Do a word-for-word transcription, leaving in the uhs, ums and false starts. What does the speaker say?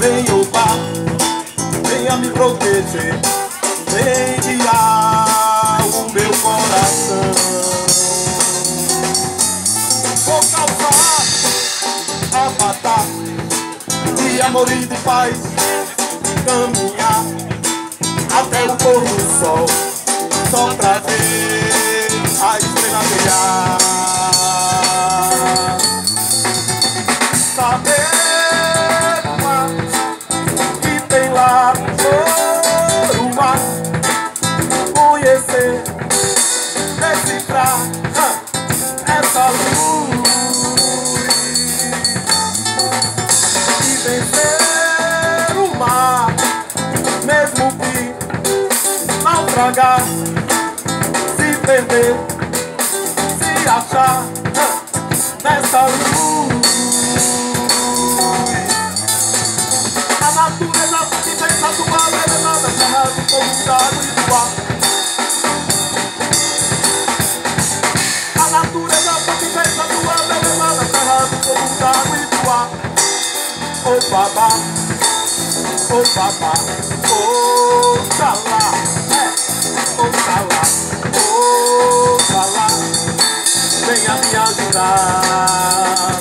Vem, Oba, venha me proteger, vem guiar o meu coração. Vou causar a batalha de amor e de paz, caminhar até o pôr do sol, só pra ver a estrela brilhar. Saber o mar que tem lá no mar, conhecer, decifrar essa luz e vencer o mar, mesmo que naufragar, se perder, se achar nessa luz. A natureza que pensa do mar, ela nada terra do fogo, da água e do ar. A natureza que pensa do mar, ela nada terra do fogo, da água e do ar. Oh babá, oh babá, oh xalá, é, oh xalá, oh xalá, venha me ajudar.